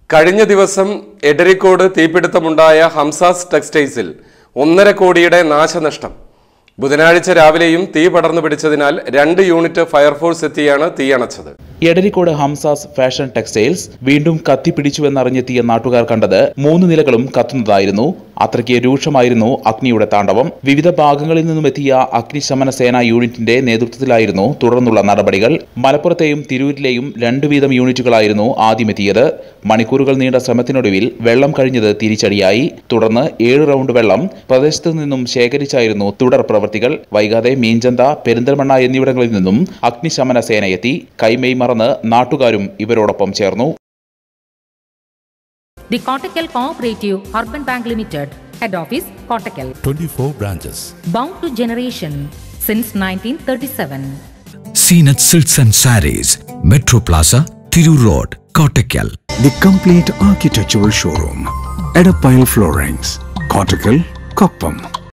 കഴിഞ്ഞ ദിവസം എടരിക്കോട് തീപിടുത്തമുണ്ടായ ഹംസാസ് ടെക്സ്റ്റൈൽസിൽ 1.5 കോടിയുടെ നാശനഷ്ടം. ബുധനാഴ്ച രാവിലെയും തീ പടർന്നു പിടിച്ചതിനാൽ 2 യൂണിറ്റ് ഫയർഫോഴ്സ് എത്തിയാണ് തീയണച്ചത്. എടരിക്കോട് ഹംസാസ് ഫാഷൻ ടെക്സ്റ്റൈൽസ് വീണ്ടും കത്തിപ്പിടിച്ചുവെന്നറിഞ്ഞെത്തിയ നാട്ടുകാർ കണ്ടത് 3 നിലകളും കത്തുന്നതായിരുന്നു. അത്രയ്ക്ക് രൂക്ഷമായിരുന്നു അഗ്നിയുടെ താണ്ഡവം. വിവിധ ഭാഗങ്ങളിൽ നിന്നും എത്തിയ അഗ്നിശമന സേനാ യൂണിറ്റിന്റെ നേതൃത്വത്തിലായിരുന്നു തുടർന്നുള്ള നടപടികൾ. മലപ്പുറത്തെയും തിരൂരിലെയും 2 വീതം യൂണിറ്റുകളായിരുന്നു ആദ്യമെത്തിയത്. മണിക്കൂറുകൾ നീണ്ട ശ്രമത്തിനൊടുവിൽ വെള്ളം കഴിഞ്ഞത് തിരിച്ചടിയായി. തുടർന്ന് 7 റൗണ്ട് വെള്ളം പ്രദേശത്തു നിന്നും ശേഖരിച്ചായിരുന്നു തുടർ പ്രവൃത്തികൾ. വൈകാതെ മീഞ്ചന്ത, പെരിന്തൽമണ്ണ എന്നിവിടങ്ങളിൽ നിന്നും അഗ്നിശമന സേനയെത്തി. കൈമെയ് മറന്ന് നാട്ടുകാരും ഇവരോടൊപ്പം ചേർന്നു. The Kottakkal Cooperative Urban Bank Limited, Head Office, Kottakkal. 24 branches. Bound to generation since 1937. Seenat Silks and Sarees, Metro Plaza, Thiru Road, Kottakkal. The complete architectural showroom, Edappile Floorings, Kottakkal, Koppam.